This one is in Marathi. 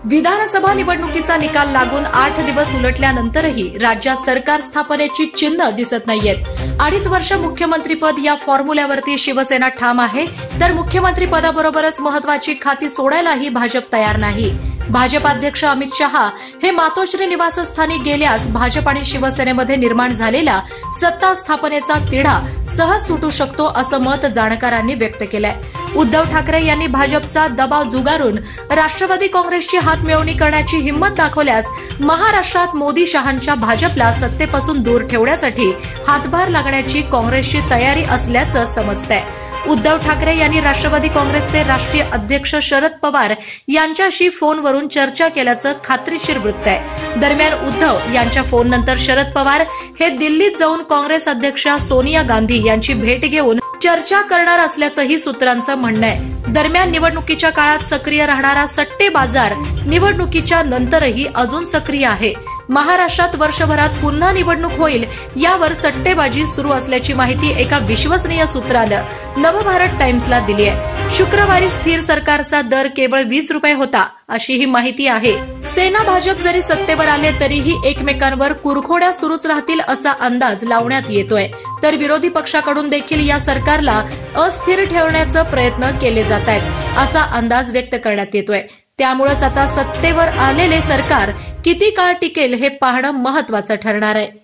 विधानसभा निवडणुकीचा निकाल लागून 8 दिवस उलटल्यानंतरही राज्यात सरकार स्थापनेची चिन्ह दिसत नाहीयेत। 2.5 वर्ष मुख्यमंत्रीपद या फॉर्म्युल्यावरती शिवसेना ठाम आहे, तर मुख्यमंत्री पदाबरोबरच महत्वाची खाती सोडायलाही भाजप तयार नाही। भाजप अध्यक्ष अमित शहा हे मातोश्री निवासस्थानी गेल्यास भाजप आणि शिवसेनेमध्ये निर्माण झालेला सत्ता स्थापनेचा तिढा सहज सुटू शकतो असं मत जाणकारांनी व्यक्त केलंय। उद्धव ठाकरे यांनी भाजपचा दबाव झुगारून राष्ट्रवादी काँग्रेसची हातमिळवणी करण्याची हिंमत दाखवल्यास महाराष्ट्रात मोदी शहांच्या भाजपला सत्तेपासून दूर ठेवण्यासाठी हातभार लागण्याची काँग्रेसची तयारी असल्याचं समजतंय। उद्धव ठाकरे यांनी राष्ट्रवादी काँग्रेसचे राष्ट्रीय अध्यक्ष शरद पवार यांच्याशी फोनवरून चर्चा केल्याचं खात्रीशीर वृत्त आहे। दरम्यान उद्धव यांच्या फोननंतर शरद पवार हे दिल्लीत जाऊन काँग्रेस अध्यक्षा सोनिया गांधी यांची भेट घेऊन चर्चा करणार असल्याचंही सूत्रांचं म्हणणं आहे। दरम्यान निवडणुकीच्या काळात सक्रिय राहणारा सट्टे बाजार निवडणुकीच्या नंतरही अजून सक्रिय आहे। महाराष्ट्रात वर्षभरात पुन्हा निवडणूक होईल यावर सट्टेबाजी सुरू असल्याची माहिती एका विश्वसनीय सूत्रानं नवभारत टाइम्सला दिली आहे। शुक्रवारी स्थिर सरकारचा दर केवळ 20 रुपये होता अशी ही माहिती आहे। सेना भाजप जरी सत्तेवर आले तरीही एकमेकांवर कुरघोड्या सुरूच राहतील असा अंदाज लावण्यात येतोय, तर विरोधी पक्षाकडून देखील या सरकारला अस्थिर ठेवण्याचा प्रयत्न केले जात आहेत असा अंदाज व्यक्त करण्यात येतोय। त्यामुळेच आता सत्तेवर आलेले सरकार किती काळ टिकेल हे पाहणं महत्त्वाचं ठरणार आहे।